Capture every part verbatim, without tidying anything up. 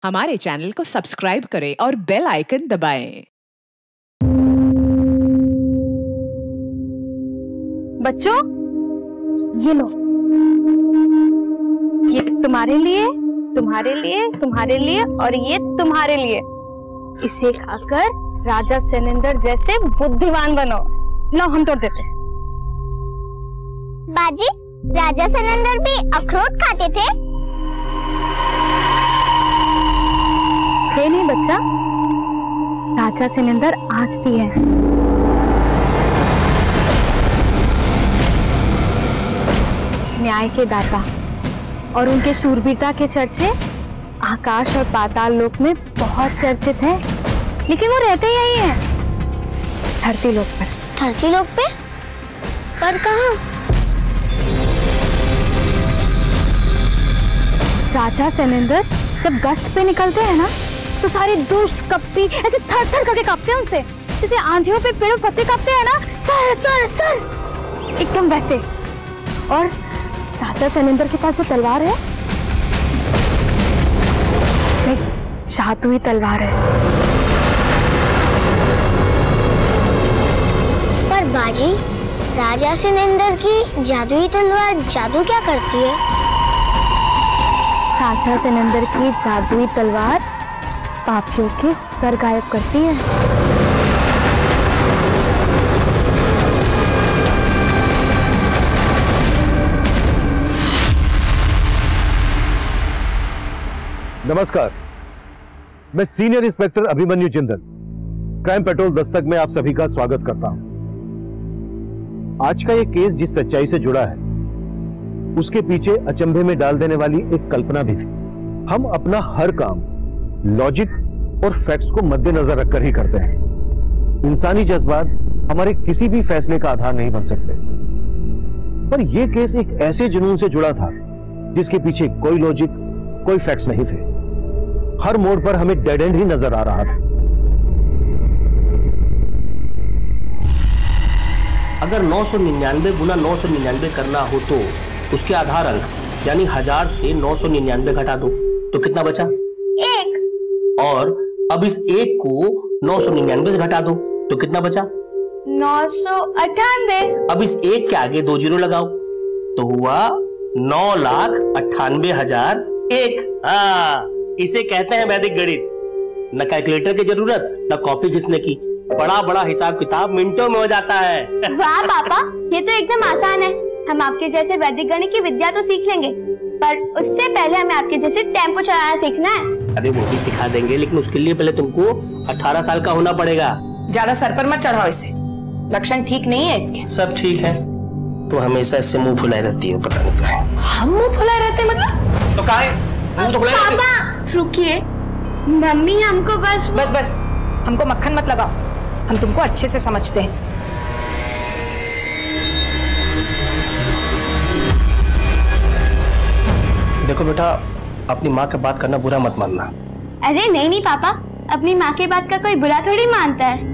हमारे चैनल को सब्सक्राइब करें और बेल आइकन दबाएं। बच्चों, ये लो, ये तुम्हारे लिए, तुम्हारे लिए, तुम्हारे लिए और ये तुम्हारे लिए। इसे खाकर राजा सेनेंदर जैसे बुद्धिमान बनो। लो, हम तोड़ देते हैं। बाजी, राजा सेनेंदर भी अखरोट खाते थे? थे नहीं बच्चा, राजा सेनेंदर आज भी है। न्याय के दाता और उनके शूरवीरता के चर्चे आकाश और पाताल लोक में बहुत चर्चित हैं, लेकिन वो रहते यही हैं, धरती लोक पर। धरती लोक पे? पर कहाँ? राजा सेनेंदर जब गश्त पे निकलते हैं ना, तो सारे दुष्ट कपटी ऐसे थर थर करके कांपते हैं उनसे, जैसे आंधियों पे पेड़ों पत्ते कांपते हैं ना, सर सर सर, एकदम वैसे। और राजा सेनेंदर के पास जो तलवार है, एक जादुई तलवार है। पर बाजी, राजा सेनेंदर की जादुई तलवार जादू क्या करती है? राजा सेनेंदर की जादुई तलवार पापियों के सर गायब करती है। नमस्कार, मैं senior inspector Abhimanyu Jindal, crime patrol Dastak में आप सभी का स्वागत करता हूं। आज का ये केस जिस सच्चाई से जुड़ा है, उसके पीछे अचंभे में डाल देने वाली एक कल्पना भी थी। हम अपना हर काम लॉजिक और फैक्ट्स को मद्देनजर रखकर ही करते हैं। इंसानी जज्बात हमारे किसी भी फैसले का आधार नहीं बन सकते, पर यह केस एक ऐसे जुनून से जुड़ा था जिसके पीछे कोई लॉजिक, कोई फैक्ट्स नहीं थे। हर मोड़ पर हमें डेड एंड ही नजर आ रहा था। अगर नौ सौ निन्यानवे गुना नौ सौ निन्यानवे करना हो तो उसके आधार अंक यानी हजार से नौ सौ निन्यानवे घटा दो तो कितना बचा? एक। और अब इस एक को नौ सौ निन्यानवे से घटा दो तो कितना बचा? नौ सौ अट्ठानवे। अब इस एक के आगे दो जीरो लगाओ तो हुआ नौ लाख अट्ठानवे हजार एक। हाँ, इसे कहते हैं वैदिक गणित। न कैलकुलेटर की जरूरत, न कॉपी घिसने की। बड़ा बड़ा हिसाब किताब मिनटों में हो जाता है। वाह पापा, ये तो एकदम आसान है। हम आपके जैसे वैदिक गणित की विद्या तो सीख लेंगे, पर उससे पहले हमें आपके जैसे टेम्पो चलाना सीखना है। अरे वो भी सिखा देंगे, लेकिन उसके लिए पहले तुमको अठारह साल का होना पड़ेगा। ज्यादा सर पर मत चढ़ाओ इसे, लक्षण ठीक नहीं है इसके। सब ठीक है, तो हमेशा इससे मुंह फुलाए रहती है, पता नहीं क्या है। हम मुंह फुलाए रहते हैं मतलब? तो क्या है? मुंह तो फुलाए रहते। पापा रुकिए, मम्मी हमको बस बस बस हमको मक्खन मत लगाओ, हम तुमको अच्छे से समझते हैं। देखो बेटा, अपनी माँ की बात करना बुरा मत मानना। अरे नहीं नहीं पापा, अपनी माँ की बात का कोई बुरा थोड़ी मानता है।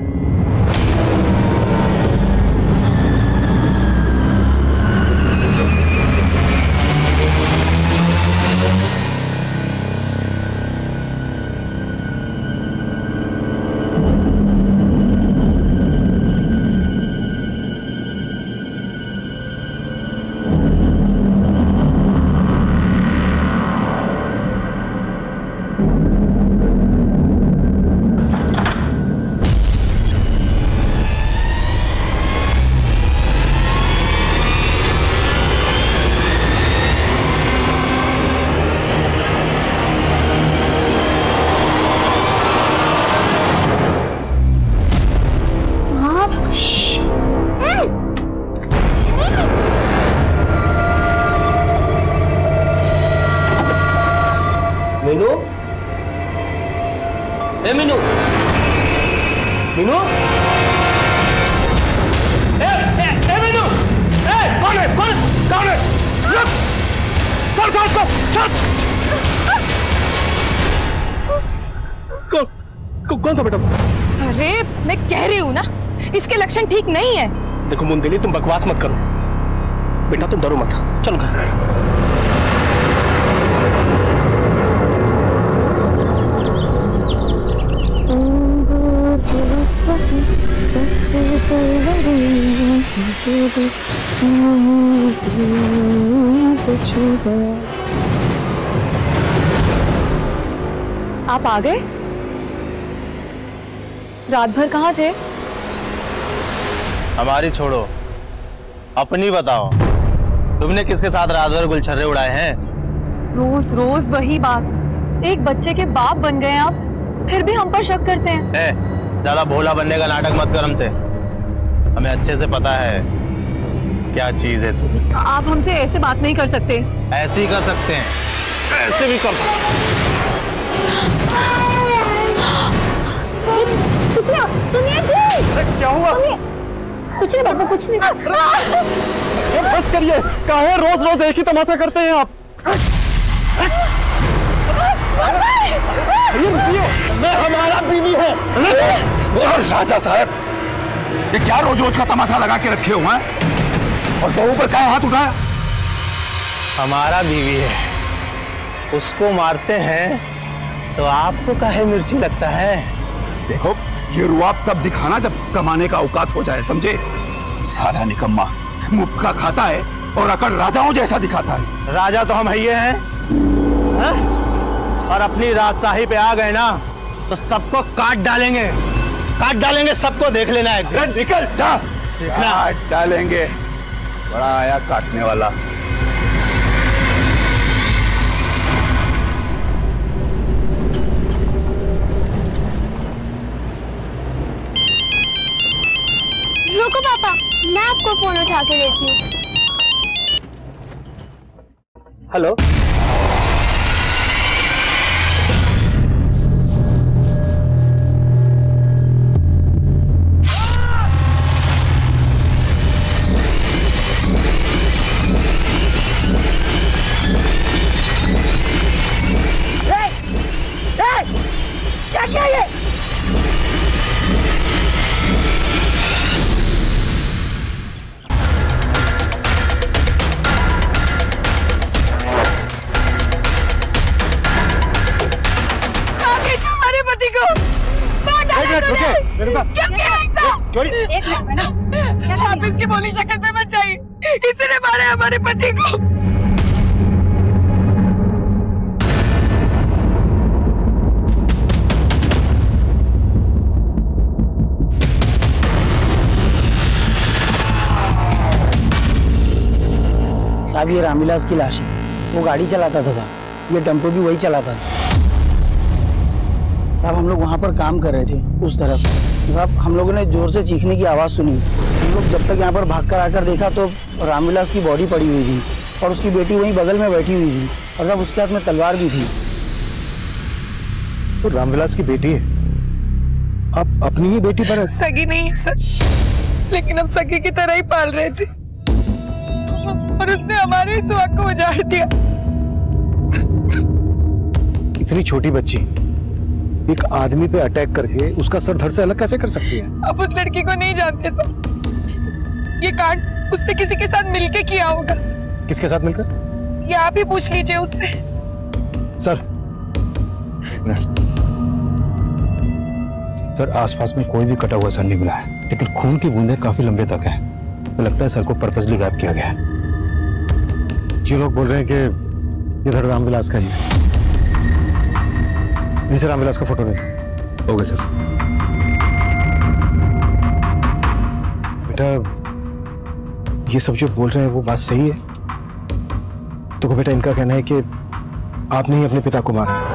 मीनू, ए मीनू, मीनू, ए ए ए मीनू, ए कौन है? कौन कौन है? चल चल चल चल। कौन कौन था बेटा? अरे मैं कह रही हूँ ना, इसके लक्षण ठीक नहीं है। देखो मुंदिनी, तुम बकवास मत करो। बेटा तुम डरो मत, चलो घर। आप आ गए? रात भर कहाँ थे? हमारी छोड़ो, अपनी बताओ। तुमने किसके साथ रात भर गुलछर्रे उड़ाए हैं? रोज रोज वही बात। एक बच्चे के बाप बन गए आप, फिर भी हम पर शक करते हैं। ए, ज्यादा भोला बनने का नाटक मत कर हमसे। हमें अच्छे से पता है क्या चीज है तू। आप हमसे ऐसे बात नहीं कर सकते। ऐसे ही कर सकते हैं, ऐसे भी कर सकते हैं। कुछ नहीं, सुनिए जी। क्या हुआ? कुछ नहीं बाबू, कुछ नहीं। बस करिए, काहे रोज रोज एक ही तमाशा करते हैं आप? मैं हमारा बीवी है। और राजा साहब, ये क्या रोज रोज का तमाशा लगा के रखे हुए हैं? और बहू पर क्या हाथ उठाया? हमारा बीवी है, उसको मारते हैं तो आपको काहे मिर्ची लगता है? देखो, ये रुआब तब दिखाना जब कमाने का औकात हो जाए, समझे? साला निकम्मा मुफ्त का खाता है और अकड़ राजाओं जैसा दिखाता है। राजा तो हम ही हैं, हैं? और अपनी राजशाही पे आ गए ना तो सबको काट डालेंगे, काट डालेंगे सबको। देख लेना है। निकल जा। काट डालेंगे, बड़ा आया काटने वाला। रुको पापा, मैं आपको फोन उठा के देती हूँ। हेलो, क्या क्या ये? हमारे पति को मार डाला तूने। क्या किया ऐसा? एक मिनट मैडम, आप इसकी बोली शक्ल पे मत जाइए। इसने मारा हमारे पति को। साहब, ये रामविलास की लाश है। वो गाड़ी चलाता था साहब, ये टेम्पो भी वही चलाता था साहब। हम लोग वहाँ पर काम कर रहे थे उस तरफ साहब। हम लोगों ने जोर से चीखने की आवाज़ सुनी। हम लोग जब तक यहाँ पर भाग कर आकर देखा तो रामविलास की बॉडी पड़ी हुई थी और उसकी बेटी वहीं बगल में बैठी हुई थी और साहब उसके हाथ में तलवार भी थी। तो रामविलास की बेटी है, आप अपनी ही बेटी पर? सगी नहीं है सर, लेकिन हम सगी की तरह ही पाल रहे थे और उसने हमारे सुहाग को उजाड़ दिया। इतनी छोटी बच्ची एक आदमी पे अटैक करके उसका सर धड़ से अलग कैसे कर सकती है? अब उस लड़की को नहीं जानते सर। ये कांड उसने किसी के साथ मिलके किया होगा। किसके साथ मिलकर? ये आप ही पूछ लीजिए उससे। सर सर आसपास में कोई भी कटा हुआ सर नहीं मिला है, लेकिन खून की बूंदें काफी लंबे तक है। तो लगता है सर को पर्पसली गायब किया गया है। ये लोग बोल रहे हैं कि इधर रामविलास का ही है। इनसे रामविलास का फोटो नहीं हो गया सर। बेटा, ये सब जो बोल रहे हैं वो बात सही है? तो बेटा, इनका कहना है कि आपने ही अपने पिता को मारा है।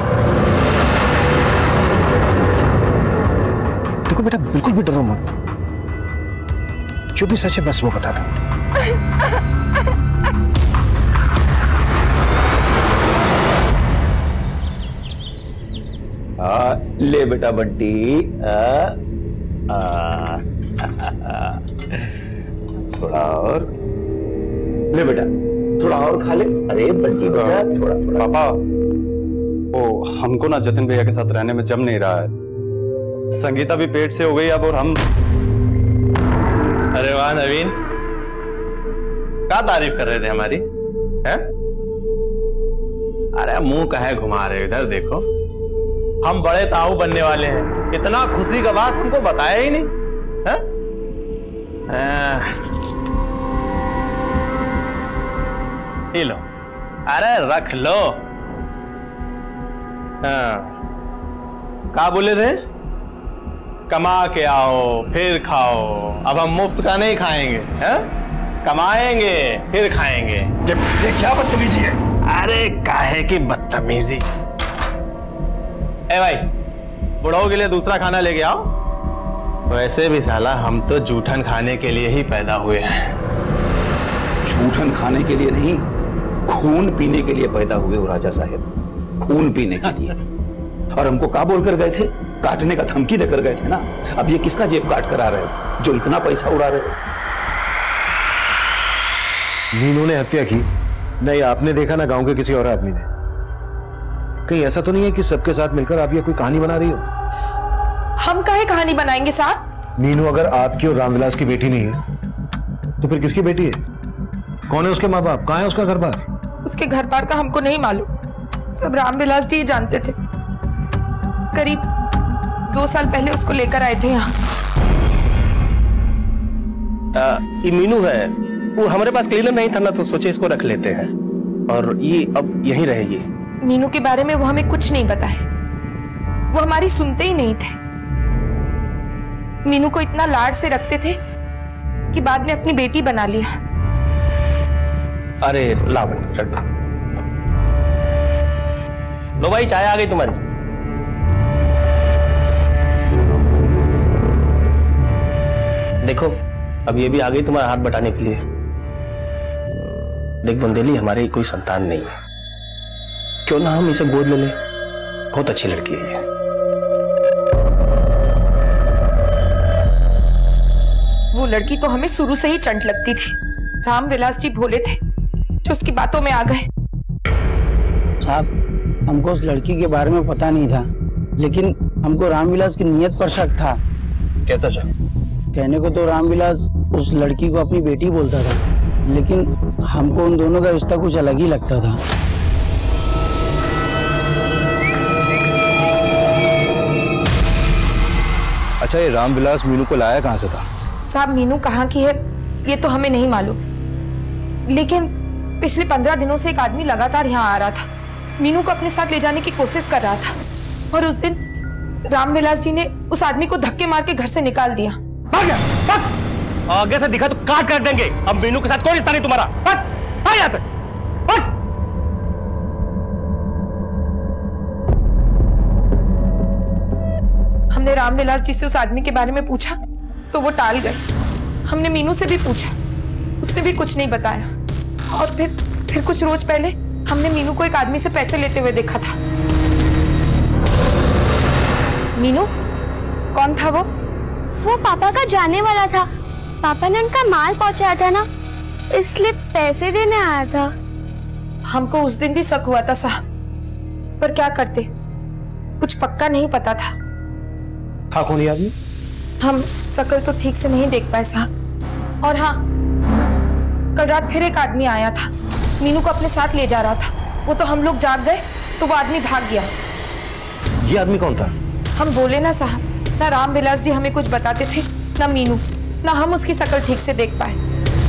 देखो बेटा, बिल्कुल भी डरो मत। जो भी सच है बस वो बता दो। आ, ले बेटा बंटी। आ, आ, थोड़ा और ले बेटा, थोड़ा और खा ले। अरे बंटी बेटा, थोड़ा थोड़ा। पापा, वो हमको ना जतिन भैया के साथ रहने में जम नहीं रहा है। संगीता भी पेट से हो गई अब, और हम। अरे वाह नवीन, क्या तारीफ कर रहे थे हमारी? हैं? अरे मुंह काहे घुमा रहे हो? इधर देखो, हम बड़े ताऊ बनने वाले हैं। इतना खुशी का बात हमको बताया ही नहीं है? अरे रख लो। हाँ, क्या बोले थे? कमा के आओ फिर खाओ। अब हम मुफ्त का नहीं खाएंगे, हैं? कमाएंगे फिर खाएंगे। ये क्या बदतमीजी है? अरे काहे की बदतमीजी। ए भाई, बुढ़ाओ के लिए दूसरा खाना लेके आओ। वैसे भी साला हम तो जूठन खाने के लिए ही पैदा हुए हैं। जूठन खाने के लिए नहीं, खून पीने के लिए पैदा हुए हो राजा साहब, खून पीने के लिए। और हमको क्या बोल कर गए थे? काटने का धमकी देकर गए थे ना। अब ये किसका जेब काट कर आ रहे हो जो इतना पैसा उड़ा रहे हो? मीनू ने हत्या की? नहीं, आपने देखा ना गांव के किसी और आदमी ने। कहीं ऐसा तो नहीं है कि सबके साथ मिलकर आप ये कोई कहानी बना रही हो? हम काहे कहानी बनाएंगे साहब? मीनू अगर आपकी और रामविलास की बेटी नहीं है तो फिर किसकी बेटी है? कौन है उसके माँ बाप? कहाँ है उसका घर बार? उसके घर बार का हमको नहीं मालूम, सब रामविलास जी जानते थे। करीब दो साल पहले उसको लेकर आए थे यहाँ। ये मीनू है, वो हमारे पास क्लीनर नहीं था ना, तो सोचे इसको रख लेते हैं और ये अब यहीं रहेगी। मीनू के बारे में वो हमें कुछ नहीं बताए, वो हमारी सुनते ही नहीं थे। मीनू को इतना लाड से रखते थे कि बाद में अपनी बेटी बना लिया। अरे लाओ रख दो। लो भाई, चाय आ गई तुम्हारी। देखो अब ये भी आ गई तुम्हारा हाथ बटाने के लिए। देख बुंदेली, हमारी कोई संतान नहीं है, क्यों ना हम इसे गोद ले लें? बहुत अच्छी लड़की है ये। वो लड़की तो हमें शुरू से ही चंट लगती थी। रामविलास जी भोले थे जो उसकी बातों में आ गए। साहब, हमको उस लड़की के बारे में पता नहीं था, लेकिन हमको रामविलास की नीयत पर शक था। कैसा शक? कहने को तो रामविलास उस लड़की को अपनी बेटी बोलता था, लेकिन हमको उन दोनों का रिश्ता कुछ अलग ही लगता था। अच्छा, ये रामविलास मीनू को लाया कहाँ से था? साहब, मीनू कहाँ की है ये तो हमें नहीं मालूम, लेकिन पिछले पंद्रह दिनों से एक आदमी लगातार यहाँ आ रहा था। मीनू को अपने साथ ले जाने की कोशिश कर रहा था और उस दिन रामविलास जी ने उस आदमी को धक्के मार के घर से निकाल दिया। भाग गया, भाग। आगे से दिखा तो काट कर देंगे। अब मीनू के साथ कोई रिश्ता नहीं तुम्हारा। भाग, भाग यहाँ से, भाग। हमने रामविलास जी से उस आदमी के बारे में पूछा तो वो टाल गए। हमने मीनू से भी पूछा, उसने भी कुछ नहीं बताया। और फिर फिर कुछ रोज पहले हमने मीनू को एक आदमी से पैसे लेते हुए देखा था। मीनू कौन था वो? वो पापा का जाने वाला था। पापा ने उनका माल पहुंचाया था ना, इसलिए पैसे देने आया था। हमको उस दिन भी शक हुआ था साहब, पर क्या करते, कुछ पक्का नहीं पता था। था कौन ये आदमी? हम शक्ल तो ठीक से नहीं देख पाए साहब। और हाँ, कल रात फिर एक आदमी आया था, मीनू को अपने साथ ले जा रहा था। वो तो हम लोग जाग गए तो वो आदमी भाग गया। ये आदमी कौन था? हम बोले ना साहब, ना रामविलास जी हमें कुछ बताते थे, ना मीनू, ना हम उसकी शक्ल ठीक से देख पाए।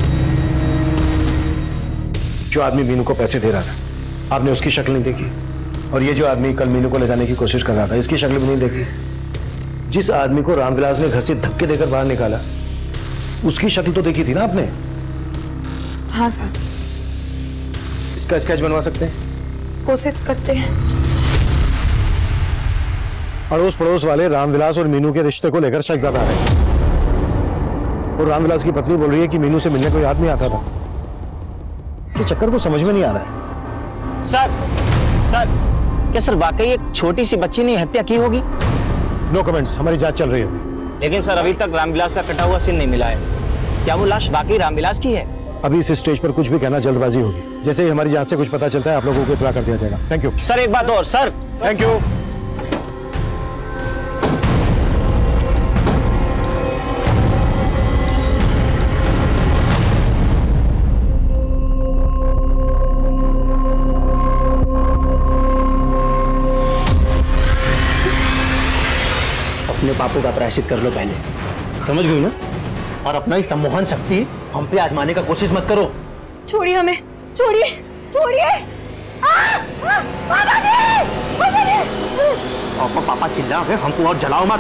जो आदमी मीनू को पैसे दे रहा था, आपने उसकी शक्ल नहीं देखी? और ये जो आदमी कल मीनू को ले जाने की कोशिश कर रहा था, इसकी शक्ल भी नहीं देखी? जिस आदमी को रामविलास ने घर से धक्के देकर बाहर निकाला, उसकी शक्ल तो देखी थी ना आपने? हाँ साहब। इसका स्केच बनवा सकते हैं? कोशिश करते हैं। अड़ोस पड़ोस वाले रामविलास और मीनू के रिश्ते को लेकर शक जता रहे हैं। और रामविलास की पत्नी बोल रही है कि मीनू से मिलने कोई आदमी आता था। ये चक्कर को समझ में नहीं आ रहा है। सर, सर, क्या सर वाकई एक छोटी सी बच्ची ने हत्या की होगी? नो कमेंट्स, हमारी जांच चल रही होगी। लेकिन सर अभी तक रामविलास का कटा हुआ सिर नहीं मिला है। क्या वो लाश वाकई रामविलास की है? अभी इस स्टेज पर कुछ भी कहना जल्दबाजी होगी। जैसे ही हमारी जांच से कुछ पता चलता है, आप लोगों को इत्तला कर दिया जाएगा। Thank you sir. एक बात और सर। Thank you. अपने पापों का प्रायश्चित कर लो पहले, समझ गई ना? और अपना ही सम्मोहन शक्ति हम पे आजमाने का कोशिश मत करो। छोड़िए हमें, छोड़िए, छोड़िए। पापा पापा चिल्ला रहे, हमको और जलाओ मत।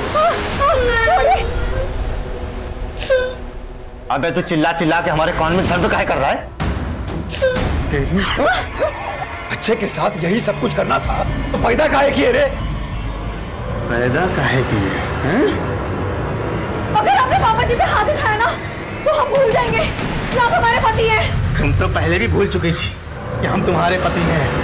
अबे तू चिल्ला चिल्ला के हमारे कान में दर्द काहे कर रहा है? बच्चे के साथ यही सब कुछ करना था तो पैदा काहे किए रे? पैदा काहे किए? अगर आपने पापा जी पे हाथ उठाया ना तो हम भूल जाएंगे कि आप हमारे पति हैं। तुम तो पहले भी भूल चुकी थी कि हम तुम्हारे पति हैं।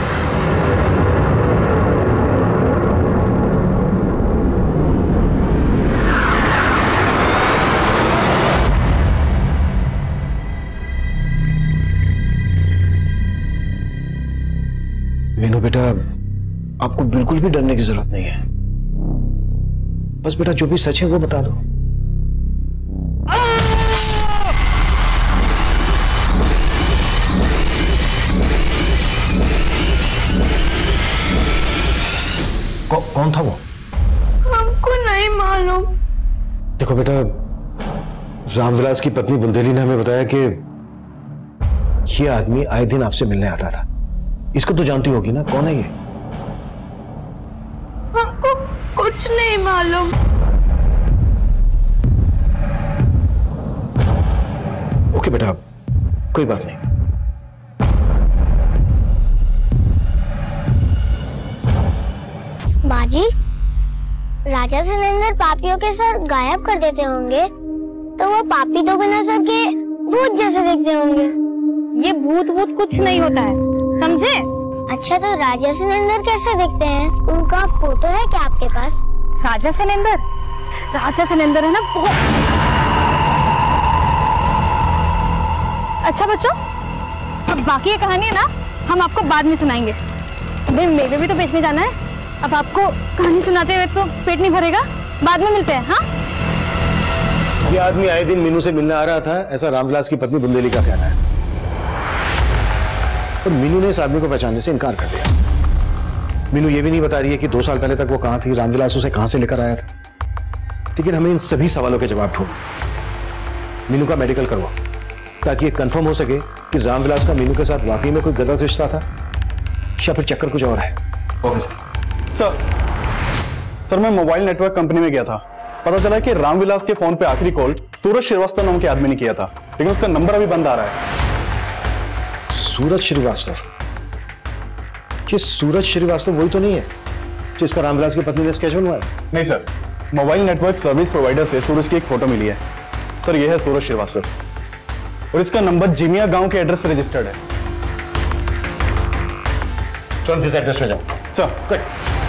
मीनू बेटा, आपको बिल्कुल भी डरने की जरूरत नहीं है। बस बेटा जो भी सच है वो बता दो। कौ, कौन था वो? हमको नहीं मालूम। देखो बेटा, रामविलास की पत्नी बुंदेली ने हमें बताया कि ये आदमी आए दिन आपसे मिलने आता था। इसको तो जानती होगी ना, कौन है ये? हमको कुछ नहीं मालूम। ओके बेटा, कोई बात नहीं। बाजी, राजा सिलेंडर पापियों के सर गायब कर देते होंगे तो वो पापी तो बिना सर के भूत जैसे दिखते होंगे। ये भूत भूत कुछ नहीं होता है, समझे? अच्छा, तो राजा सिलेंडर कैसे दिखते हैं? उनका फोटो है क्या आपके पास? राजा सिलेंडर राजा सिलेंडर है ना बहुत। अच्छा बच्चों, अब बाकी ये कहानी है ना हम आपको बाद में सुनाएंगे। भाई मेवे भी तो बेचने जाना है। अब आपको कहानी सुनाते हुए तो पेट नहीं भरेगा, बाद में मिलते हैं। हाँ, ये आदमी आए दिन मीनू से मिलने आ रहा था, ऐसा रामविलास की पत्नी बुंदेली का कहना है। और मीनू ने इस आदमी को पहचानने से इनकार कर दिया। मीनू ये भी नहीं बता रही है कि दो साल पहले तक वो कहां थी, रामविलास उसे कहां से लेकर आया था। लेकिन हमें इन सभी सवालों के जवाब ढूंढ मीनू का मेडिकल करवाओ, ताकि ये कंफर्म हो सके कि रामविलास का मीनू के साथ वाकई में कोई गलत रिश्ता था या फिर चक्कर कुछ और है। Okay sir. सर सर मैं मोबाइल नेटवर्क कंपनी में गया था, पता चला कि रामविलास के फोन पे आखिरी कॉल सूरज श्रीवास्तव नाम के आदमी ने किया था, लेकिन उसका नंबर अभी बंद आ रहा है। सूरज श्रीवास्तव? कि सूरज श्रीवास्तव वही तो नहीं है जिसका रामविलास की पत्नी ने स्केड्यूल हुआ है? नहीं sir, mobile network service provider से सूरज की एक फोटो मिली है। सर यह है सूरज श्रीवास्तव और इसका नंबर जिमिया गांव के एड्रेस पर रजिस्टर्ड है। तुरंत इस एड्रेस में जाओ। Sir good.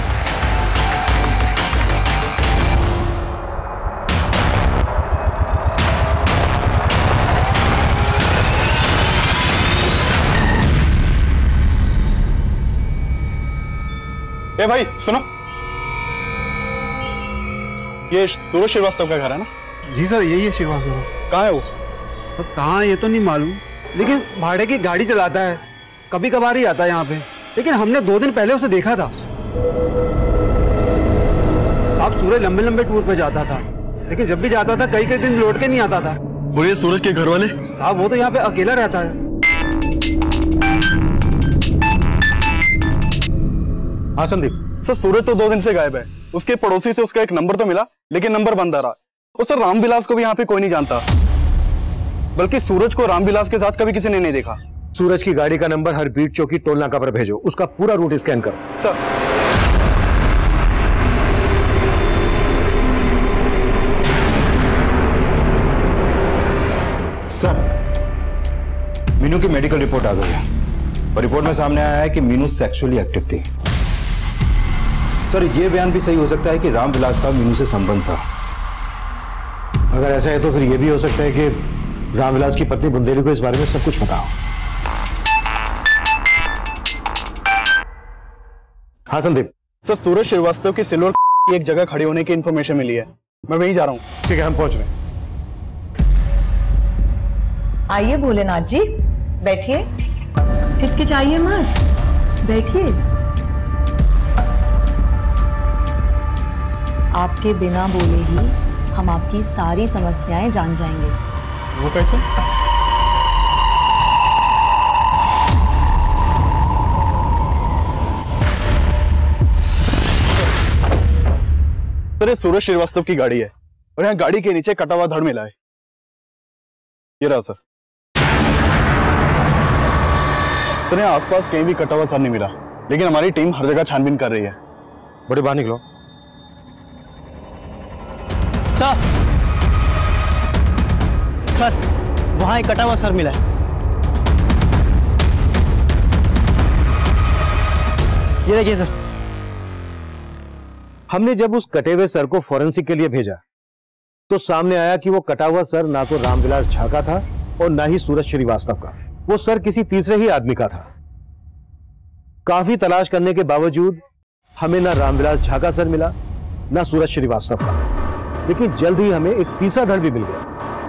ए भाई सुनो, ये सूरज श्रीवास्तव का घर है ना? जी सर, यही है श्रीवास्तव। कहाँ है वो? तो कहाँ ये तो नहीं मालूम, लेकिन भाड़े की गाड़ी चलाता है, कभी कभार ही आता है यहाँ पे। लेकिन हमने दो दिन पहले उसे देखा था। साहब सूरज लंबे लंबे टूर पे जाता था, लेकिन जब भी जाता था कई कई दिन लौट के नहीं आता था। वो ये सूरज के घर वाले? साहब वो तो यहाँ पे अकेला रहता है। हाँ संदीप। सर सूरज तो दो दिन से गायब है। उसके पड़ोसी से उसका एक नंबर तो मिला, लेकिन नंबर बंद आ रहा। और सर रामविलास को भी यहाँ पे कोई नहीं जानता, बल्कि सूरज को रामविलास के साथ कभी किसी ने नहीं देखा। सूरज की गाड़ी का नंबर हर बीट चौकी टोल नाका पर भेजो, उसका पूरा रूट स्कैन करो। सर सर मीनू की मेडिकल रिपोर्ट आ गई है और रिपोर्ट में सामने आया है कि मीनू सेक्सुअली एक्टिव थी। सर यह बयान भी सही हो सकता है कि रामविलास का मीनू से संबंध था। अगर ऐसा है तो फिर यह भी हो सकता है कि रामविलास की पत्नी बुंदेली को इस बारे में सब कुछ पता हो। हाँ संदीप। सर सूरज श्रीवास्तव की सिल्वर की एक जगह खड़ी होने की इंफॉर्मेशन मिली है, मैं वहीं जा रहा हूँ। ठीक है, हम पहुंच रहे हैं। आइए भोलेनाथ जी, बैठिए, हिचकिचाइए मत, बैठिए। आपके बिना बोले ही हम आपकी सारी समस्याएं जान जाएंगे। वो कैसे? सर ये सूरज श्रीवास्तव की गाड़ी है और यहाँ गाड़ी के नीचे कटा हुआ धड़ मिला है। ये रहा सर। सर यहाँ आसपास कहीं भी कटा हुआ सर नहीं मिला, लेकिन हमारी टीम हर जगह छानबीन कर रही है। बड़े बाहर निकलो। सर सर वहां एक कटा हुआ सर मिला है। ये देखिए सर। हमने जब उस कटे हुए सर को फॉरेंसिक के लिए भेजा तो सामने आया कि वो कटा हुआ सर ना तो रामविलास झा का था और ना ही सूरज श्रीवास्तव का। वो सर किसी तीसरे ही आदमी का था। काफी तलाश करने के बावजूद हमें ना रामविलास झा का सर मिला ना सूरज श्रीवास्तव का, लेकिन जल्द ही हमें एक तीसरा धड़ भी मिल गया।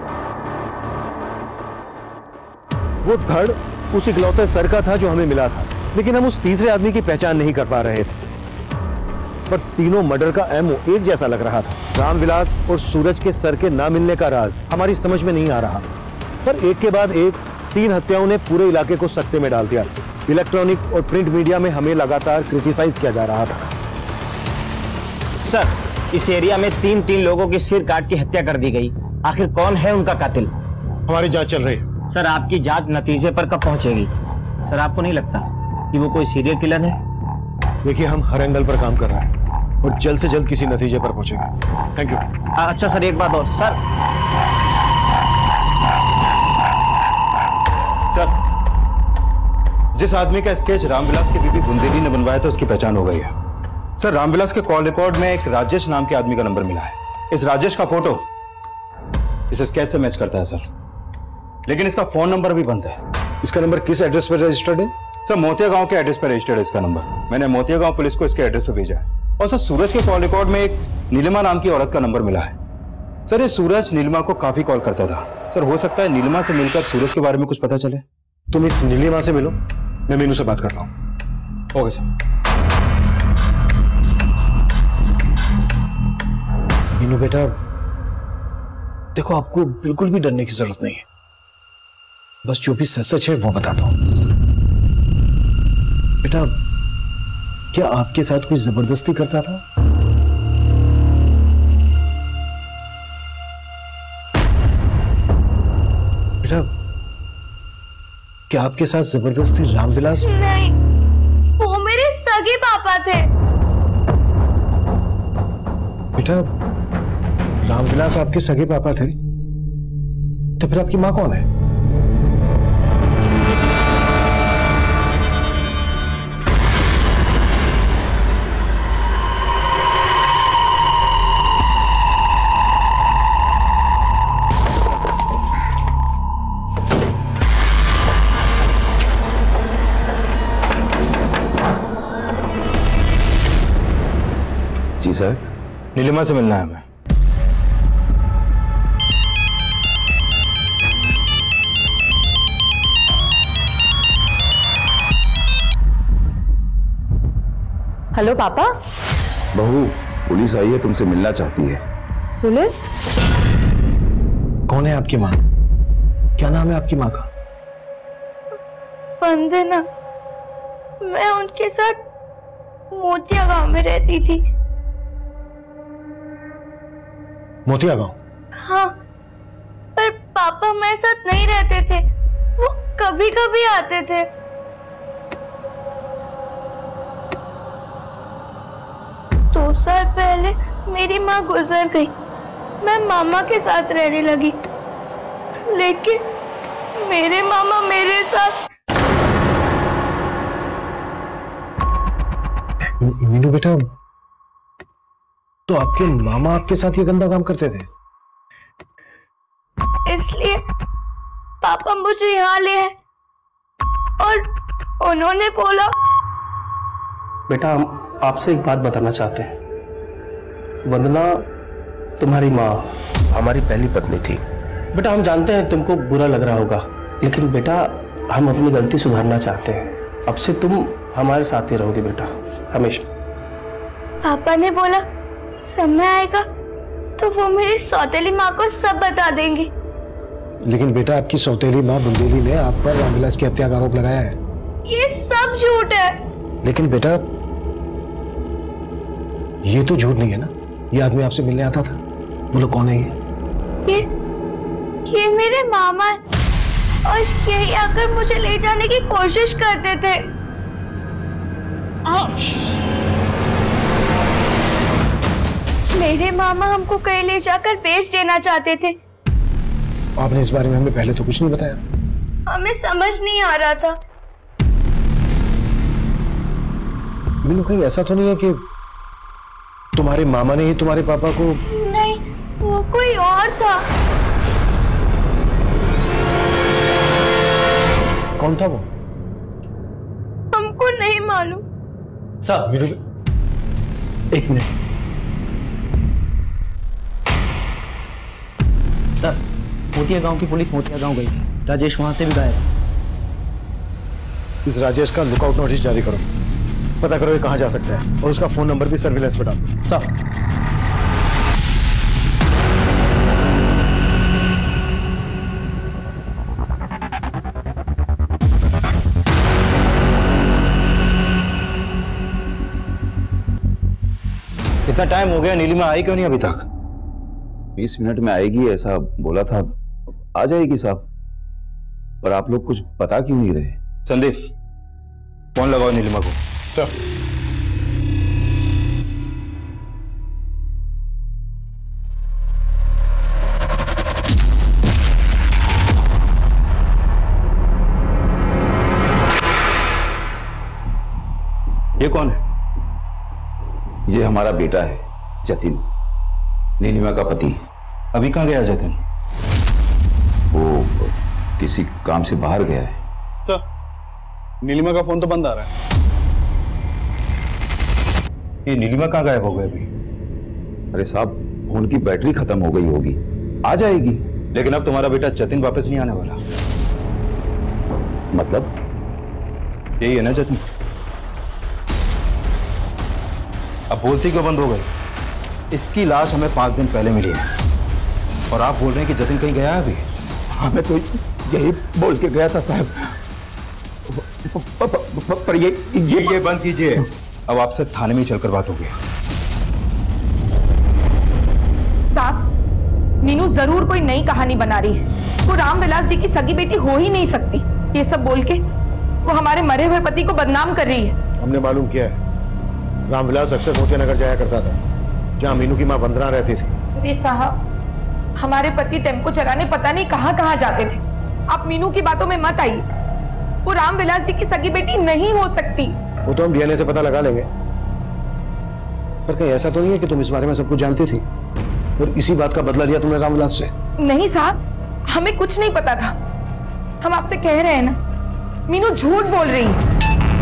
वो धड़ उस इकलौते सर का था जो हमें मिला था, लेकिन हम उस तीसरे आदमी की पहचान नहीं कर पा रहे थे। पर तीनों मर्डर का एमओ एक जैसा लग रहा था। रामविलास और सूरज के सर के ना मिलने का राज हमारी समझ में नहीं आ रहा, पर एक के बाद एक तीन हत्याओं ने पूरे इलाके को सकते में डाल दिया। इलेक्ट्रॉनिक और प्रिंट मीडिया में हमें लगातार क्रिटिसाइज किया जा रहा था। सर इस एरिया में तीन तीन लोगों की सिर काट की हत्या कर दी गई। आखिर कौन है उनका कातिल? हमारी जांच चल रही है। सर आपकी जांच नतीजे पर कब पहुंचेगी? सर आपको नहीं लगता कि वो कोई सीरियल किलर है? देखिए हम हर एंगल पर काम कर रहे हैं और जल्द से जल्द किसी नतीजे पर पहुंचेंगे। Thank you. अच्छा सर एक बात और। सर सर जिस आदमी का स्केच रामविलास की बीबी बुंदेली ने बनवाया था उसकी पहचान हो गई है। सर रामविलास के कॉल रिकॉर्ड में एक राजेश नाम के आदमी का नंबर मिला है। इस राजेश का फोटो इस स्केच से मैच करता है सर, लेकिन इसका फोन नंबर भी बंद है। इसका नंबर किस एड्रेस पर रजिस्टर्ड है? सर मोतिया गांव के एड्रेस पर रजिस्टर्ड है इसका नंबर। मैंने मोतिया गांव पुलिस को इसके एड्रेस पर भेजा है। और सर सूरज के कॉल रिकॉर्ड में एक नीलिमा नाम की औरत का नंबर मिला है। सर ये सूरज नीलिमा को काफी कॉल करता था। सर हो सकता है नीलिमा से मिलकर सूरज के बारे में कुछ पता चले। तुम इस नीलिमा से मिलो, मैं मीनू से बात करता हूँ। Okay sir. मीनू बेटा देखो, आपको बिल्कुल भी डरने की जरूरत नहीं है। बस जो भी सच सच है वो बता दो। बेटा क्या आपके साथ कोई जबरदस्ती करता था? बेटा क्या आपके साथ जबरदस्ती रामविलास? नहीं, वो मेरे सगे पापा थे। बेटा रामविलास आपके सगे पापा थे, तो फिर आपकी मां कौन है? जी सर, नीलिमा से मिलना है हमें। हेलो पापा। बहू पुलिस आई है, तुमसे मिलना चाहती है। पुलिस? कौन है आपकी माँ? क्या नाम है आपकी माँ का? वंदना। मैं उनके साथ मोतिया गांव में रहती थी। मोतिया गांव? हाँ, पर पापा मेरे साथ नहीं रहते थे, वो कभी कभी आते थे। दो साल पहले मेरी माँ गुजर गई, मैं मामा के साथ रहने लगी, लेकिन मेरे मामा मेरे साथ। मीनू बेटा, तो आपके मामा आपके साथ ये गंदा काम करते थे? इसलिए पापा मुझे यहाँ ले आए और उन्होंने बोला। बेटा हम आपसे एक बात बताना चाहते हैं। वंदना तुम्हारी माँ हमारी पहली पत्नी थी। बेटा हम जानते हैं तुमको बुरा लग रहा होगा, लेकिन बेटा हम अपनी गलती सुधारना चाहते हैं। अब से तुम हमारे साथ ही रहोगे बेटा, हमेशा। पापा ने बोला समय आएगा तो वो मेरी सौतेली माँ को सब बता देंगी। लेकिन बेटा आपकी सौतेली माँ बुंदेली ने आप पर रामविलास की हत्या का आरोप लगाया है। ये सब झूठ है। लेकिन बेटा ये तो झूठ नहीं है ना, ये आदमी आपसे मिलने आता था? बोलो कौन है ये? ये ये मेरे मामा है और यही आकर मुझे ले जाने की कोशिश करते थे। आ, मेरे मामा हमको कहीं ले जाकर बेच देना चाहते थे। आपने इस बारे में हमें पहले तो कुछ नहीं बताया। हमें समझ नहीं आ रहा था। मीनू, कहीं ऐसा तो नहीं है कि तुम्हारे मामा ने ही तुम्हारे पापा को? नहीं, वो कोई और था। कौन था वो? हमको नहीं मालूम। सर मीनू, एक मिनट। सर, मोतिया गांव की पुलिस मोतिया गांव गई। राजेश वहां से भी गायब। इस राजेश का लुकआउट नोटिस जारी करो। पता करो ये कहां जा सकता है और उसका फोन नंबर भी सर्विलेंस पे डालो। सर। इतना टाइम हो गया, नीलिमा आई क्यों नहीं अभी तक? बीस मिनट में आएगी ऐसा बोला था। आ जाएगी साहब, पर आप लोग कुछ बता क्यों नहीं रहे? संदीप, फोन लगाओ नीलिमा को। सर। ये कौन है? ये हमारा बेटा है जतिन, नीलिमा का पति। अभी कहाँ गया जतिन? वो किसी काम से बाहर गया है। सर, नीलिमा का फोन तो बंद आ रहा है। ये नीलिमा कहाँ गायब हो गए अभी? अरे साहब, फोन की बैटरी खत्म हो गई होगी, आ जाएगी। लेकिन अब तुम्हारा बेटा जतिन वापस नहीं आने वाला। मतलब? यही है ना जतिन? अब बोलती क्यों बंद हो गई? इसकी लाश हमें पांच दिन पहले मिली है और आप बोल रहे हैं कि जतिन कहीं गया है अभी? हमें तो यही बोल के गया था साहब, पर ये ये ये बंद कीजिए। अब आपसे थाने में चलकर बात होगी। साहब, मीनू जरूर कोई नई कहानी बना रही है। वो रामविलास जी की सगी बेटी हो ही नहीं सकती। ये सब बोल के वो हमारे मरे हुए पति को बदनाम कर रही है। हमने मालूम किया है, रामविलास अक्सर मोतिया नगर जाया करता था, जहाँ मीनू की माँ वंदना रहती थी। अरे साहब, हमारे पति टेम्पो चलाने पता नहीं कहाँ कहाँ जाते थे। आप मीनू की बातों में मत आइए। वो रामविलास जी की सगी बेटी नहीं हो सकती। वो तो हम डीएनए से पता लगा लेंगे, पर कहीं ऐसा तो नहीं है कि तुम इस बारे में सब कुछ जानती थी और इसी बात का बदला लिया तुमने रामविलास से? नहीं साहब, हमें कुछ नहीं पता था। हम आपसे कह रहे हैं ना, मीनू झूठ बोल रही है।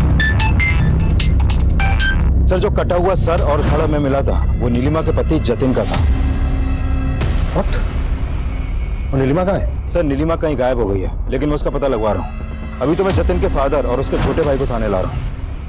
सर, जो कटा हुआ सर और धड़ में मिला था वो नीलिमा के पति जतिन का था। What? और नीलिमा कहाँ है? सर, नीलिमा कहीं गायब हो गई है, लेकिन मैं उसका पता लगवा रहा हूँ। अभी तो मैं जतिन के फादर और उसके छोटे भाई को थाने ला रहा हूँ।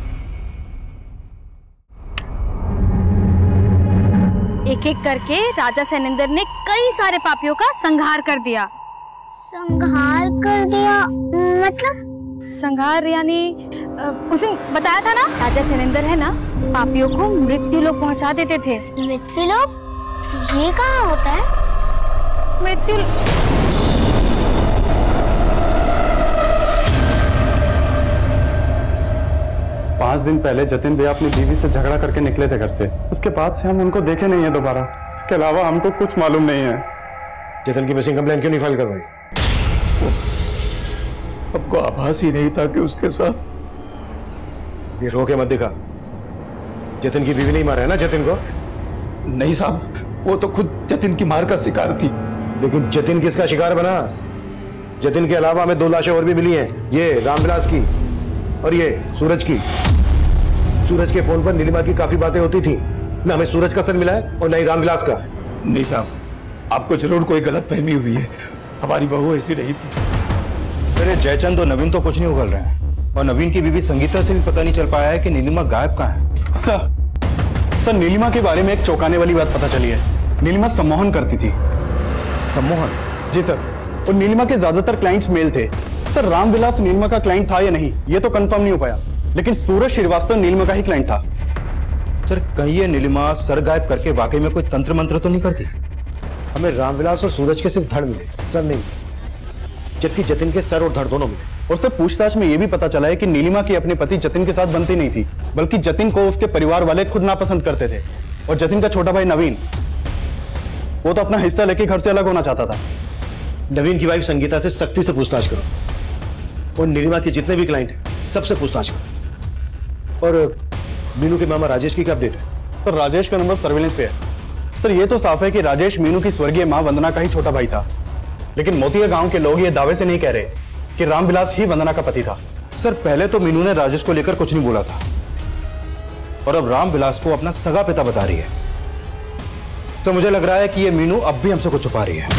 एक एक करके राजा सैनेंद्र ने कई सारे पापियों का संहार कर दिया। संहार कर दिया मतलब? संहार यानी उस दिन बताया था ना, राजा सैनेंद्र है ना, पापियों को मृत्यु लोक पहुंचा देते थे। मृत्यु लोक? ये कहाँ होता है? मृत्यु पांच दिन पहले जतिन भैया अपनी बीवी से झगड़ा करके निकले थे घर से। उसके बाद से हम उनको देखे नहीं है दोबारा। इसके अलावा हमको कुछ मालूम नहीं है। जतिन की मिसिंग कंप्लेंट क्यों नहीं फाइल करवाई? हमको आभास ही नहीं था कि उसके साथ। ये रो के मत दिखा। जतिन की बीवी नहीं मारा है ना जतिन को? नहीं साहब, वो तो खुद जतिन की मार का शिकार थी। लेकिन जतिन किसका शिकार बना? जतिन के अलावा हमें दो लाशें और भी मिली हैं, ये रामविलास की और ये सूरज की। सूरज के फोन पर नीलिमा की काफी बातें होती थी। ना हमें सूरज का सर मिला है और ना ही रामविलास का। नहीं साहब, आपको जरूर कोई गलतफहमी हुई है। हमारी बहू ऐसी नहीं थी। अरे जयचंद और नवीन तो कुछ नहीं उगल रहे हैं, और नवीन की बीवी संगीता से भी पता नहीं चल पाया है कि नीलिमा गायब कहाँ है। सर सर नीलिमा के बारे में एक चौंकाने वाली बात पता चली है। नीलिमा सम्मोहन करती थी। सम्मोहन? जी सर, और नीलिमा के ज्यादातर क्लाइंट्स मेल थे। सर, रामविलास नीलिमा का क्लाइंट था या नहीं ये तो कंफर्म नहीं हो पाया, लेकिन सूरज श्रीवास्तव नीलिमा का ही क्लाइंट था। सर कहीं ये नीलिमा सर गायब करके वाकई में कोई तंत्र मंत्र तो नहीं करती? हमें रामविलास और सूरज के सिर्फ धड़ मिले, सर नहीं, जबकि जतिन के सर और धड़ दोनों मिले। और सर पूछताछ में यह भी पता चला है कि नीलिमा की अपने पति जतिन के साथ बनती नहीं थी, बल्कि जतिन को उसके परिवार वाले खुद नापसंद करते थे। और जतिन का छोटा भाई नवीन, वो तो अपना हिस्सा लेके घर से अलग होना चाहता था। नवीन की वाइफ संगीता से सख्ती से पूछताछ करो और नीलिमा के जितने भी क्लाइंट हैं सबसे पूछताछ करो। और मीनू के मामा राजेश की क्या अपडेट है? सर राजेश का नंबर सर्विलेंस पे है। सर ये तो साफ है कि राजेश मीनू की स्वर्गीय मां वंदना का ही छोटा भाई था, लेकिन मोतिया गांव के लोग ये दावे से नहीं कह रहे कि रामविलास ही वंदना का पति था। सर पहले तो मीनू ने राजेश को लेकर कुछ नहीं बोला था और अब रामविलास को अपना सगा पिता बता रही है। सर मुझे लग रहा है कि ये मीनू अब भी हमसे कुछ छुपा रही है।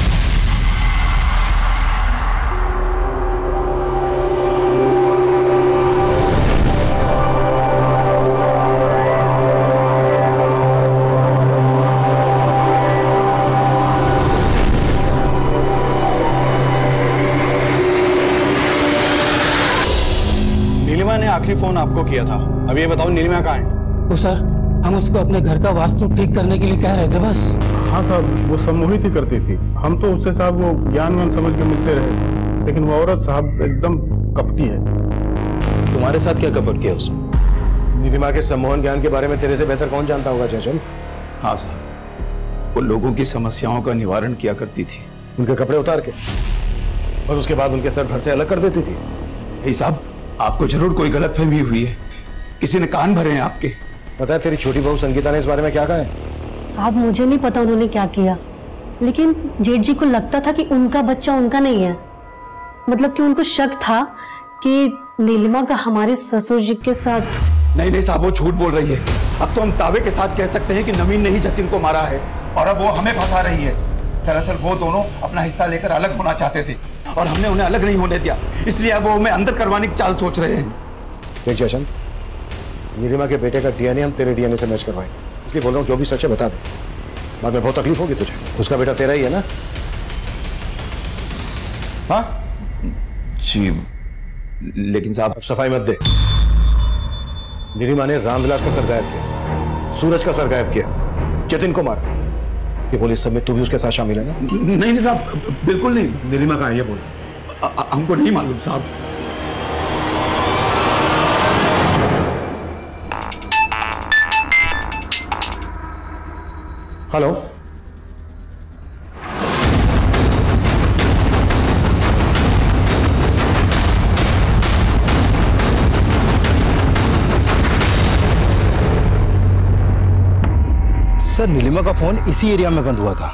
आखिरी फोन आपको किया था, अब ये बताओ नीलिमा कहाँ है? तो सर हम उसको अपने घर का वास्तु ठीक करने के लिए कह रहे थे बस। हाँ साहब, वो सम्मोहित ही करती थी। हम तो उससे साहब वो ज्ञान वान समझ के मिलते रहे, लेकिन वो औरत साहब एकदम कपटी है। तुम्हारे साथ क्या कपट किया उसने? नीलिमा के सम्मोहन ज्ञान के बारे में तेरे से बेहतर कौन जानता होगा चंचल? हाँ साहब, वो लोगों की समस्याओं का निवारण किया करती थी, उनके कपड़े उतार के, और उसके बाद उनके सर धड़ से अलग कर देती थी। यही साहब, आपको जरूर कोई गलतफहमी हुई है, किसी ने कान भरे हैं आपके। पता है तेरी छोटी बहू संगीता ने इस बारे में क्या कहा है? साहब मुझे नहीं पता उन्होंने क्या किया, लेकिन जेठ जी को लगता था कि उनका बच्चा उनका नहीं है। मतलब कि उनको शक था कि नीलिमा का हमारे ससुर जी के साथ। नहीं नहीं साहब, वो झूठ बोल रही है। अब तो हम दावे के साथ कह सकते हैं कि नवीन ने ही जतिन को मारा है और अब वो हमें फंसा रही है। दरअसल वो दोनों अपना हिस्सा लेकर अलग होना चाहते थे और हमने उन्हें अलग नहीं होने दिया, इसलिए अब वो हमें अंदर करवाने की चाल सोच रहे हैं। देख जशन, नीलिमा के बेटे का डीएनए हम तेरे डीएनए से मैच करवाएं, इसलिए बोल रहा हूँ जो भी सच है बता दे, बाद में बहुत तकलीफ होगी तुझे। उसका बेटा तेरा ही है ना? हाँ जी, लेकिन साहब सफाई मत दे। नीलिमा ने रामविलास का सर गायब किया, सूरज का सर गायब किया, जतिन को मारा। ये पुलिस सब में तू भी उसके साथ शामिल है ना? नहीं नहीं साहब, बिल्कुल नहीं। नीलिमा कहाँ है ये बोल। हमको नहीं मालूम साहब। हेलो, सर नीलिमा का फोन इसी एरिया में बंद हुआ था।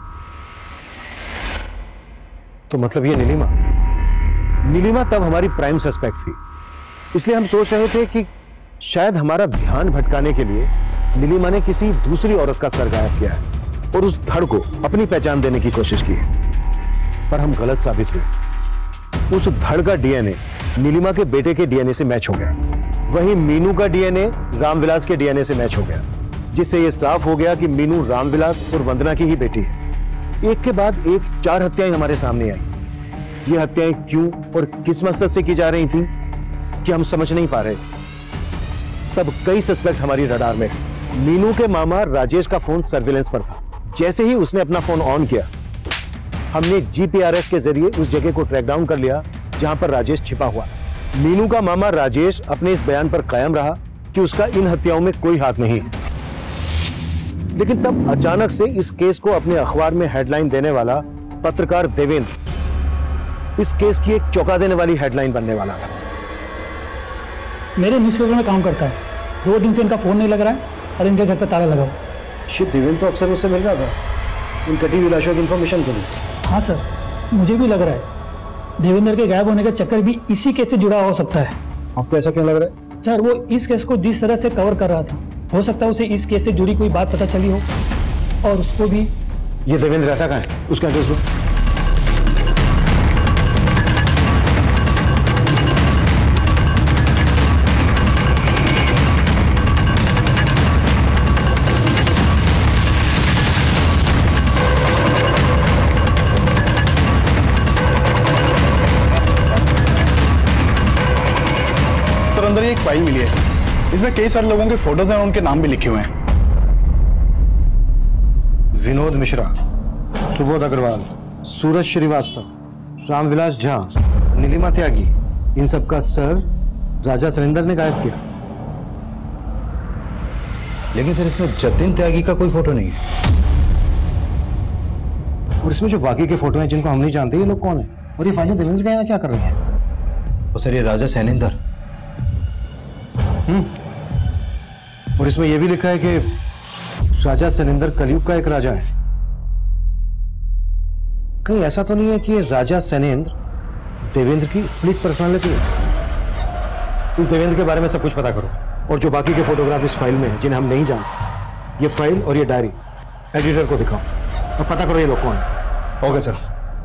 तो मतलब ये नीलिमा नीलिमा तब हमारी प्राइम सस्पेक्ट थी, इसलिए हम सोच रहे थे कि शायद हमारा ध्यान भटकाने के लिए नीलिमा ने किसी दूसरी औरत का सर गायब किया है और उस धड़ को अपनी पहचान देने की कोशिश की है, पर हम गलत साबित हुए। उस धड़ का डीएनए नीलिमा के बेटे के डीएनए से मैच हो गया, वहीं मीनू का डीएनए रामविलास के डीएनए से मैच हो गया, जिससे यह साफ हो गया कि मीनू रामविलास और वंदना की ही बेटी है। एक के बाद एक चार हत्याएं हमारे सामने आई। ये हत्याएं क्यों और किस मकसद से की जा रही थी कि हम समझ नहीं पा रहे। तब कई सस्पेक्ट हमारी रडार में। मीनू के मामा राजेश का फोन सर्विलेंस पर था। जैसे ही उसने अपना फोन ऑन किया, हमने जीपीआरएस के जरिए उस जगह को ट्रैक डाउन कर लिया जहां पर राजेश छिपा हुआ। मीनू का मामा राजेश अपने इस बयान पर कायम रहा कि उसका इन हत्याओं में कोई हाथ नहीं है, लेकिन तब अचानक से इस केस को अपने अखबार में हेडलाइन देने वाला पत्रकार देवेंद्र इस केस की एक चौंका देने वाली हेडलाइन बनने वाला था। मेरे न्यूज़पेपर में काम करता है, दो दिन से इनका फोन नहीं लग रहा है और इनके घर पे ताला लगा हुआ। शिट, देवेंद्र तो अक्सर मुझसे मिल रहा था इन कटी हुई लाशों की इंफॉर्मेशन के लिए। हाँ सर, मुझे भी लग रहा है देवेंद्र के गायब होने का चक्कर भी इसी केस से जुड़ा हो सकता है। आपको ऐसा क्यों लग रहा है? सर वो इस केस को जिस तरह से कवर कर रहा था, हो सकता है उसे इस केस से जुड़ी कोई बात पता चली हो और उसको भी। ये देवेंद्र रहता कहाँ है? उसका एड्रेस दो। सर अंदर एक फाइल मिली है, इसमें कई सारे लोगों के फोटोज हैं और उनके नाम भी लिखे हुए हैं। विनोद मिश्रा, सुबोध अग्रवाल, सूरज श्रीवास्तव, रामविलास झा, नीलिमा त्यागी, इन सबका सर राजा सरिंदर ने गायब किया। लेकिन सर इसमें जतिन त्यागी का कोई फोटो नहीं है। और इसमें जो बाकी के फोटो हैं जिनको हम नहीं जानते ये लोग कौन है और ये फाइलें देवेंद्र के यहाँ क्या कर रही हैं? तो सर ये राजा सैनेंद्र। हम्म और इसमें यह भी लिखा है कि राजा सैनेंद्र कलयुग का एक राजा है। कहीं ऐसा तो नहीं है कि ये राजा सैनेंद्र देवेंद्र की स्प्लिट पर्सनालिटी है? इस देवेंद्र के बारे में सब कुछ पता करो और जो बाकी के फोटोग्राफ इस फाइल में है जिन्हें हम नहीं जानते, ये फाइल और ये डायरी एडिटर को दिखाओ और पता करो ये लोग कौन है। Okay sir.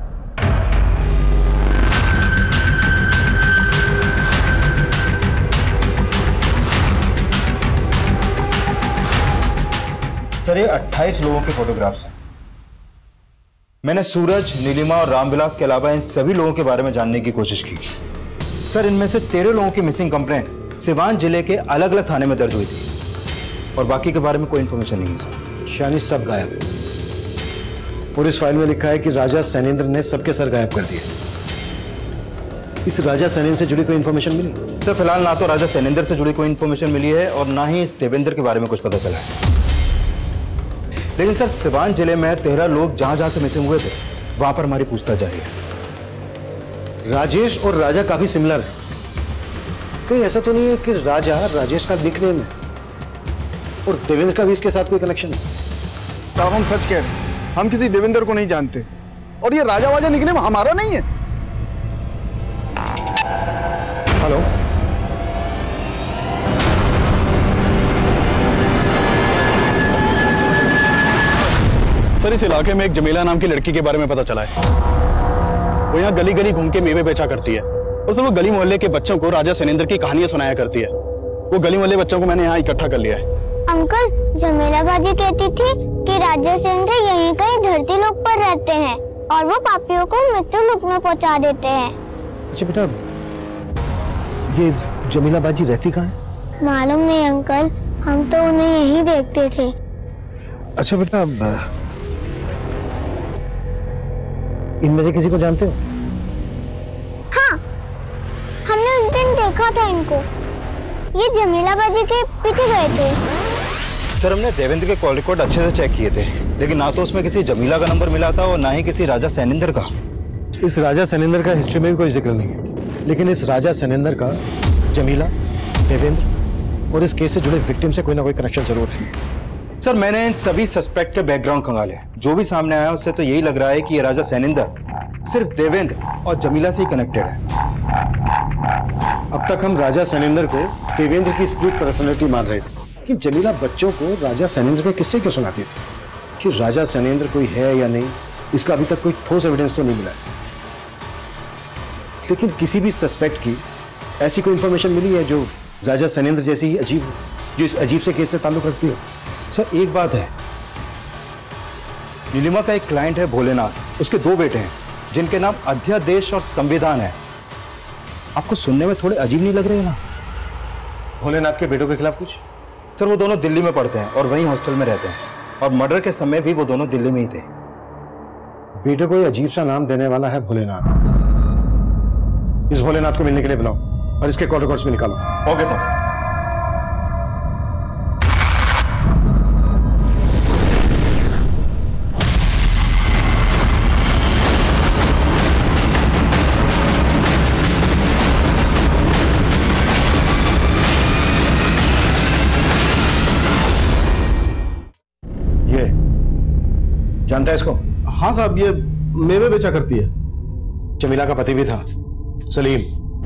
सर ये अट्ठाईस लोगों के फोटोग्राफ्स हैं। मैंने सूरज, नीलिमा और रामविलास के अलावा इन सभी लोगों के बारे में जानने की कोशिश की। सर इनमें से तेरह लोगों की मिसिंग कंप्लेंट सिवान जिले के अलग अलग थाने में दर्ज हुई थी और बाकी के बारे में कोई इंफॉर्मेशन नहीं है सर। यानी सब गायब। और इस फाइल में लिखा है कि राजा सैनेंद्र ने सबके सर गायब कर दिए। इस राजा सैनेंद्र से जुड़ी कोई इंफॉर्मेशन मिली? सर फिलहाल ना तो राजा सैनेंद्र से जुड़ी कोई इंफॉर्मेशन मिली है और ना ही इस देवेंद्र के बारे में कुछ पता चला है। लेकिन सर सिवान जिले में तेरह लोग जहां जहां से मिसिंग हुए थे वहां पर हमारी पूछताछ जारी है। राजेश और राजा काफी सिमिलर है। कहीं ऐसा तो नहीं है कि राजा राजेश का निकनेम है और देवेंद्र का भी इसके साथ कोई कनेक्शन है? साहब हम सच कह रहे हैं, हम किसी देवेंद्र को नहीं जानते और ये राजा वाजा निकनेम हमारा नहीं है। हेलो, सर इस इलाके में एक जमीला नाम की लड़की के बारे में पता चला है। वो यहाँ गली गली घूम के मेवे बेचा करती है और सर वो गली मोहल्ले के बच्चों को राजा सैनेंद्र की कहानियां सुनाया करती है। वो गली मोहल्ले बच्चों को मैंने यहाँ इकट्ठा कर लिया है। अंकल, जमीला बाजी कहती थी कि राजा सैनेंद्र यहीं कहीं धरती लोक पर रहते हैं और वो पापियों को मृत्यु लोक में पहुंचा देते हैं। अच्छा बेटा, ये जमीला बाजी रहती कहाँ है? मालूम नहीं अंकल, हम तो उन्हें यहीं देखते थे। अच्छा बेटा, इनमें से किसी को जानते हो? हाँ, हमने उस दिन देखा था इनको। ये जमीला बाजी के पीछे गए थे। सर हमने देवेंद्र के कॉल रिकॉर्ड अच्छे से चेक किए थे लेकिन ना तो उसमें किसी जमीला का नंबर मिला था और ना ही किसी राजा सैनेंद्र का। इस राजा सैनेंद्र का हिस्ट्री में भी कोई जिक्र नहीं है, लेकिन इस राजा सैनेंद्र का जमीला, देवेंद्र और इस केस से जुड़े विक्टिम से कोई ना कोई कनेक्शन जरूर है। सर मैंने इन सभी सस्पेक्ट के बैकग्राउंड खंगाले, जो भी सामने आया उससे तो यही लग रहा है कि ये राजा सैनेंद्र सिर्फ देवेंद्र और जमीला से ही कनेक्टेड है। अब तक हम राजा सैनेंद्र को देवेंद्र की स्प्लिट पर्सनालिटी मान रहे थे कि जमीला बच्चों को राजा सैनेंद्र के किस्से क्यों सुनाती थी। कि राजा सैनेंद्र कोई है या नहीं, इसका अभी तक कोई ठोस एविडेंस तो नहीं मिला है। लेकिन किसी भी सस्पेक्ट की ऐसी कोई इंफॉर्मेशन मिली है जो राजा सैनेंद्र जैसी ही अजीब हो, जो इस अजीब से केस से ताल्लुक रखती हो? सर एक बात है, नीलिमा का एक क्लाइंट है भोलेनाथ, उसके दो बेटे हैं जिनके नाम अध्यादेश और संविधान है। आपको सुनने में थोड़े अजीब नहीं लग रहे हैं ना? भोलेनाथ के बेटों के खिलाफ कुछ? सर वो दोनों दिल्ली में पढ़ते हैं और वहीं हॉस्टल में रहते हैं और मर्डर के समय भी वो दोनों दिल्ली में ही थे। बेटे को अजीब सा नाम देने वाला है भोलेनाथ। इस भोलेनाथ को मिलने के लिए बुलाओ और इसके कॉल रिकॉर्ड्स में निकालो। Okay sir. जानता है इसको? हाँ साहब, ये मेवे बेचा करती है। जमीला का पति भी था, सलीम।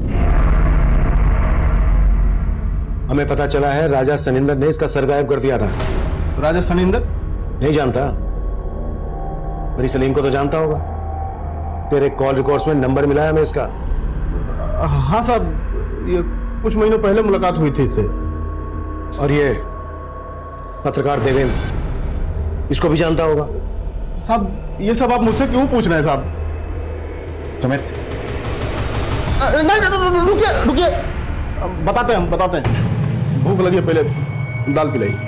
हमें पता चला है राजा सैनेंद्र ने इसका सर गायब कर दिया था। राजा सैनेंद्र? नहीं जानता? मेरी सलीम को तो जानता होगा। तेरे कॉल रिकॉर्ड्स में नंबर मिला है हमें इसका। हाँ साहब, ये कुछ महीनों पहले मुलाकात हुई थी इससे। और ये पत्रकार देवेंद्र, इसको भी जानता होगा? साहब ये सब आप मुझसे क्यों पूछ रहे हैं साहब? समित, नहीं रुकिए रुकिए, बताते हैं हम बताते हैं। भूख लगी है, पहले दाल पिलाई।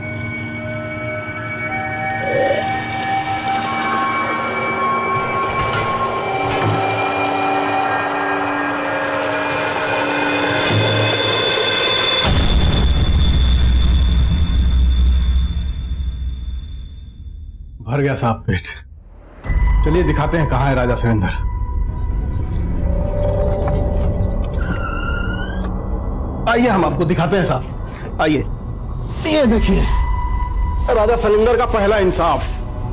भर गया साहब पेट। चलिए दिखाते हैं कहाँ है राजा सुरेंद्र। आइए हम आपको दिखाते हैं साहब, आइए। ये देखिए राजा सुरेंद्र का पहला इंसाफ।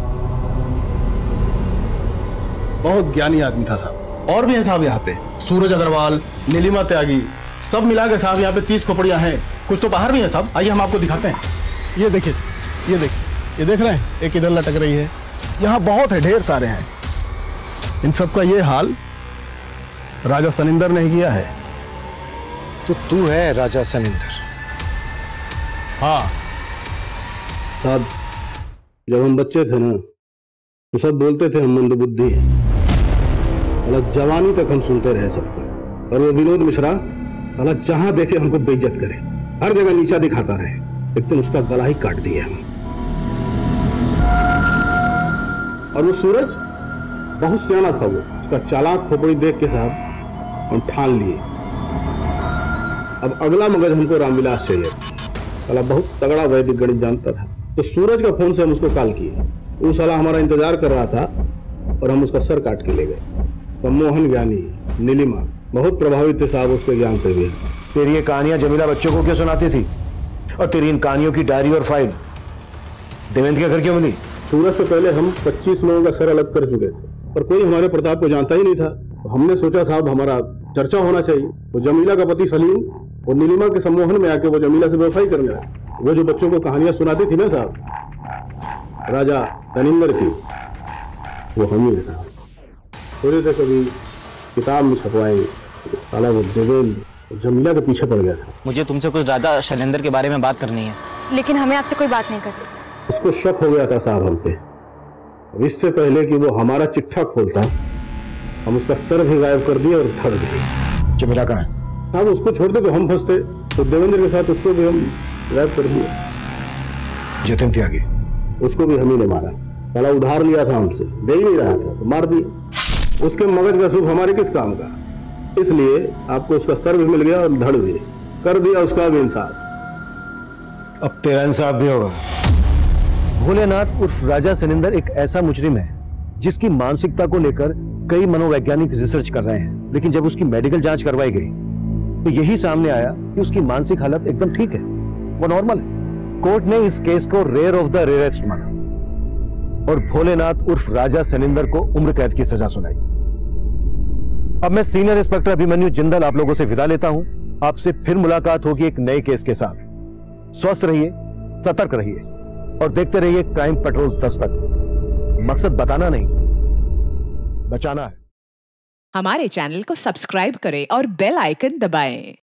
बहुत ज्ञानी आदमी था साहब। और भी है साहब यहाँ पे, सूरज अग्रवाल, नीलिमा त्यागी, सब मिला के साहब यहाँ पे तीस खोपड़ियां हैं। कुछ तो बाहर भी है साहब, आइए हम आपको दिखाते हैं। ये देखिए, ये देखिए, ये देख रहे हैं, एक इधर लटक रही है। यहाँ बहुत है, ढेर सारे हैं। इन सब का ये हाल राजा सनिंदर ने किया है। तो तू है राजा सनिंदर? हाँ साहब, जब हम बच्चे थे ना तो सब बोलते थे हम मंदबुद्धि हैं। मतलब जवानी तक हम सुनते रहे सबको। और वो विनोद मिश्रा मतलब जहां देखे हमको बेइज्जत करे, हर जगह नीचा दिखाता रहे। एक दिन उसका गला ही काट दिया हम। और वो सूरज बहुत सियाना था। वो उसका चालाक खोपड़ी देख के साहब हम ठान लिए अब अगला मगज हमको रामविलास चाहिए। साला बहुत तगड़ा वैदिक गणित जानता था। तो सूरज का फोन से हम उसको कॉल किए। वो साला हमारा इंतजार कर रहा था और हम उसका सर काट के ले गए। तो मोहन ज्ञानी, नीलिमा बहुत प्रभावित थे साहब उसके ज्ञान से भी। तेरी ये कहानियां जमीला बच्चों को क्यों सुनाती थी? और तेरी इन कहानियों की डायरी और फाइल देवेंद्र के घर क्यों मिली? सूरज से पहले हम पच्चीस लोगों का सर अलग कर चुके थे, पर कोई हमारे प्रताप को जानता ही नहीं था। तो हमने सोचा साहब हमारा चर्चा होना चाहिए। वो जमीला का पति सलीम और नीलिमा के सम्मोहन में आके वो जमीला से व्यवसाय करने आया। वो जो बच्चों को कहानियां सुनाती थी ना साहब राजा सनिंदर की, वो हम ही था। थोड़े से कभी किताब में छपवाए, साला वो देवेंद्र जमीला के पीछे पड़ गया था। मुझे तुमसे कुछ राजा शैलेंद्र के बारे में बात करनी है। लेकिन हमें आपसे कोई बात नहीं करनी। उसको शक हो गया था साहब हम पे। इससे पहले कि वो हमारा चिट्ठा खोलता हम उसका सर भी गायब कर दिए और धर दिए। जमीला कहाँ है? साहब उसको छोड़ दे तो हम फंसते, तो देवेंद्र के साथ उसको भी हम गायब कर दिए। जतिन त्यागी, उसको भी हम ही ने मारा। साला उधार लिया था हमसे, दे ही नहीं रहा था तो मार दिया। उसके मगज का सुख हमारे किस काम का? इसलिए आपको उसका सर भी मिल गया और धड़ भी कर दिया उसका भी इंसाफ। अब तेरा इंसाफ भी होगा। भोलेनाथ उर्फ राजा सनिंदर एक ऐसा मुजरिम है जिसकी मानसिकता को लेकर कई मनोवैज्ञानिक रिसर्च कर रहे हैं, लेकिन जब उसकी मेडिकल जांच करवाई गई तो यही सामने आया कि उसकी मानसिक हालत एकदम ठीक है, वो नॉर्मल है। कोर्ट ने इस केस को रेयर ऑफ द रेयरेस्ट माना और भोलेनाथ उर्फ राजा सनिंदर को उम्र कैद की सजा सुनाई। अब मैं सीनियर इंस्पेक्टर अभिमन्यु जिंदल आप लोगों से विदा लेता हूं। आपसे फिर मुलाकात होगी एक नए केस के साथ। स्वस्थ रहिए, सतर्क रहिए और देखते रहिए क्राइम पेट्रोल दस्तक। मकसद बताना नहीं, बचाना है। हमारे चैनल को सब्सक्राइब करें और बेल आइकन दबाएं।